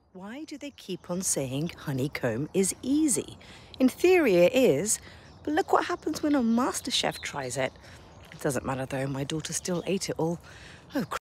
Why do they keep on saying honeycomb is easy? In theory it is, but look what happens when a Masterchef tries it. It doesn't matter though, my daughter still ate it all. Oh,